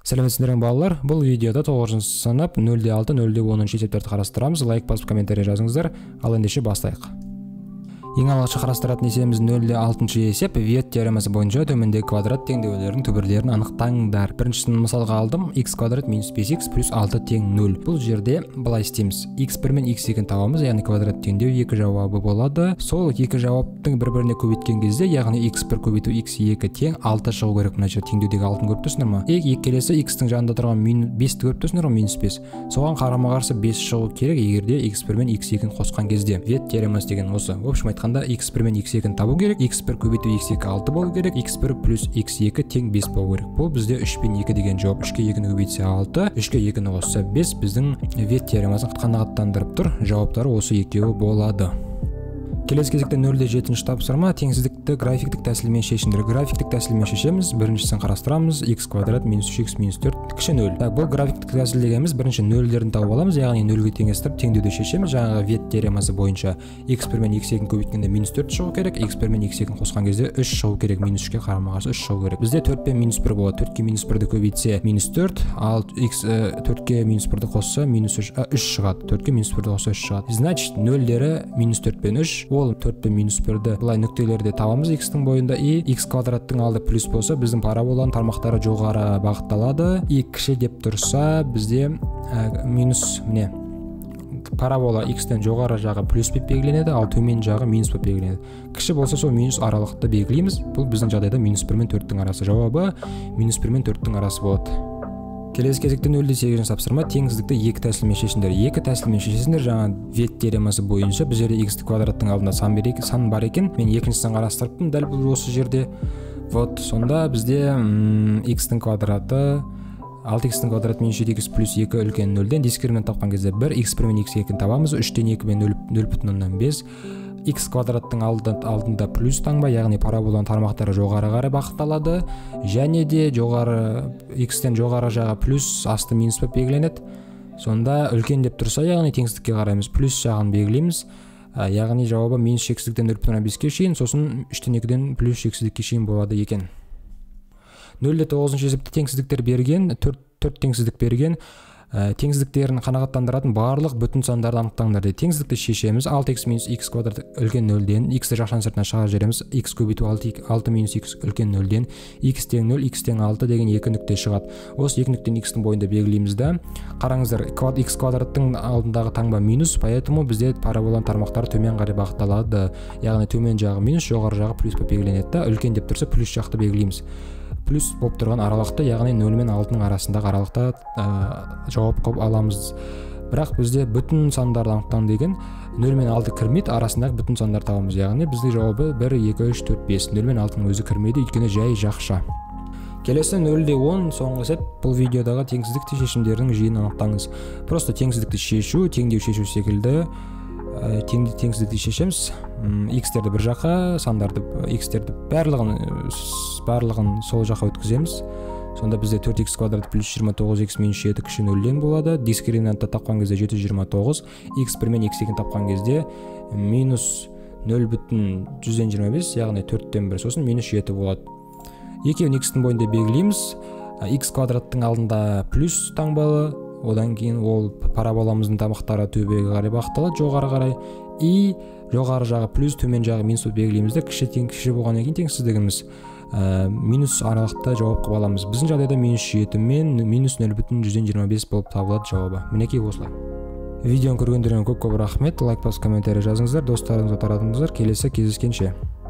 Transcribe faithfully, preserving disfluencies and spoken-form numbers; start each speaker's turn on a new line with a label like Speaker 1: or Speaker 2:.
Speaker 1: Сәлеметсіздер ме балалар? Бұл видеода тоғызыншы сынып нөл де алты нөл де оныншы есептерді қарастырамыз. Лайк басып комментарий жазыңыздар. Ал ендеше бастайық. Ең алғашқы қарастыратын есебіміз нөл де алтыншы есеп. Вет теоремасы бойынша төмендегі квадрат теңдеулерінің түбірлерін анықтаңдар. Біріншісін мысалға алдым. Х квадрат минус бес х плюс алты тең нөл. Бұл жерде былай істейміз. х бір мен х екіні табамыз, яғни квадрат теңдеу екі жауабы болады. Сол екі жауаптың бір-біріне көбейткен кезде, яғни х бір көбейту х екі тең алты шығу керек. Мына жерде теңдеудегі алтын көріп тұрсыңдар ма? Екі келесі х-тің жанында тұрған бесті көріп тұрсыңдар ма? минус бес. Соған қарама-қарсы бес шығу керек, егерде х бір мен х екіні қосқан кезде. Вет теоремасы деген осы. В общем айтқанда х бір мен х екіні табу керек. х бір көбейту х екі алты болу керек. х бір плюс х екі тең бес болу керек. Бұл бізде үш пен екі деген жауап. үшке екіні көбейтсе алты, үшке екіні қосса бес біздің вет теоремасын қанағаттандырып тұр. Жауаптары осы екеуі болады. Келесі кезекте нөл де жетінші тапсырма. Теңсіздікті графиктік тәсілмен шешіңдер. Графиктік тәсілмен шешеміз. Біріншісін қарастырамыз. Х квадрат минус үш х минус төрт кіші нөл. Бұл графиктік тәсіл дегеніміз бірінші нөлдерін тауып аламыз, яғни нөлге теңестіріп теңдеуді шешеміз. Жаңағы вет теоремасы бойынша х бір мен х екіні көбейткенде минус төрт шығу керек, х бір мен х екіні қосқан кезде үш шығу керек, минус үшке қарама-қарсы үш шығу керек. Бізде төрт пен минус бір болады. төртке минус бірді көбейтсе минус төрт, ал х төртке минус бірді қосса минус үш шығады. төртке минус бірді қосса үш шығады. Значит, нөлдері минус төрт пен үш. Ол төрт пен минус бірді былай нүктелерде табамыз х-тің бойында. И х квадраттың алды плюс болса, біздің параболаның тармақтары жоғары бағытталады. И кіші деп тұрса, бізде ә, минус, міне, парабола х-тен жоғары жағы плюс деп белгіленеді, ал төмен жағы минус деп белгіленеді. Кіші болса, сол минус аралықты белгілейміз. Бұл біздің жағдайда минус бір мен төрттің арасы. Жауабы минус бір мен төрттің арасы болады. Келесі кезекте нөл де сегізінші тапсырма. Теңсіздікті екі тәсілмен шешіңдер. Екі тәсілмен шешесіңдер. Жаңа вет теоремасы бойынша біз жерде х квадраттың алдында сан берек, сан бар екен. Мен екіншісін қарастырыппын дәл бұл осы жерде. Вот, сонда бізде х-тің квадраты алты х-тің квадраты минус жеті х плюс екі үлкен нөлден дискриминант тапқан кезде бір х бір мен х екіні табамыз. үштен екі мен нөл бүтін оннан бес. Х квадраттың алдында плюс таңба, яғни параболаның тармақтары жоғары қарай бағытталады, және де жоғары х-тен жоғары жағы плюс, асты минус болып белгіленеді. Сонда үлкен деп тұрса, яғни теңсіздікке қараймыз, плюс жағын белгілейміз. Яғни жауабы минус шексіздіктен нөл бүтін оннан беске шейін, сосын үштен екіден плюс шексіздікке шейін болады екен. нөл де тоғызыншы есепте теңсіздіктер берген, төрт теңсіздік берген. Теңсіздіктерін қанағаттандыратын барлық бүтін сандарды анықтаңдар дейді. Теңсіздікті шешеміз. алты х минус х квадрат үлкен нөлден, х-ті жақшан сыртына шығарып жібереміз. Х көбейту алты минус х үлкен нөлден, х тең нөл, х тең алты деген екі нүкте шығады. Осы екі нүктені х-тің бойында белгілейміз да. Қараңыздар, х квадраттың алдындағы таңба минус, поэтому бізде параболаның тармақтары төмен қарай бағытталады. Яғни төмен жағы минус, жоғары жағы плюс болып белгіленеді. Үлкен деп тұрса, плюс жақты белгілейміз. Плюс болып тұрған аралықты, яғни нөл мен алтының арасындағы аралықта ә, жауап қылып аламыз. Бірақ бізде бүтін сандарды анықтау деген нөл мен алты кірмейді, арасындағы бүтін сандар табамыз. Яғни біздің жауабы бір, екі, үш, төрт, бес. нөл мен алтының өзі кірмейді, өйткені жай жақша. Келесі нөл де он соңғы есеп. Бұл видеодағы теңсіздікті шешімдердің жиынын анықтаңыз. Просто теңсіздікті шешу, теңдеу шешу секілді теңсіздікті шешеміз. Х-терді бір жаққа, сандарды, х-терді барлығын, барлығын сол жаққа өткіземіз. Сонда бізде төрт х квадрат плюс жиырма тоғыз х минус жеті кіші нөлден болады. Дискриминантты тапқан кезде жеті жүз жиырма тоғыз, х бір мен х екіні тапқан кезде минус нөл бүтін жүзден жиырма бес, яғни төрттен бір, сосын минус жеті болады. Екеуін х-тің бойында белгілейміз. Х квадраттың алдында плюс таңбалы, одан кейін ол параболамыздың тармақтары төбеге қарай бағытталады, жоғары қарай. И жоғары жағы плюс, төмен жағы минус болып белгілейміз де. Кіші тең кіші болғаннан кейін теңсіздігіміз минус аралықта жауап қылып аламыз. Біздің жағдайда минус жеті мен минус нөл бүтін жүзден жиырма бес болып табылады жауабы. Мінекей осылай. Видеоны көргендеріңізге көп-көп рахмет. Лайк басып комментарий жазыңыздар, достарыңызға таратыңыздар. Келесі кездескенше.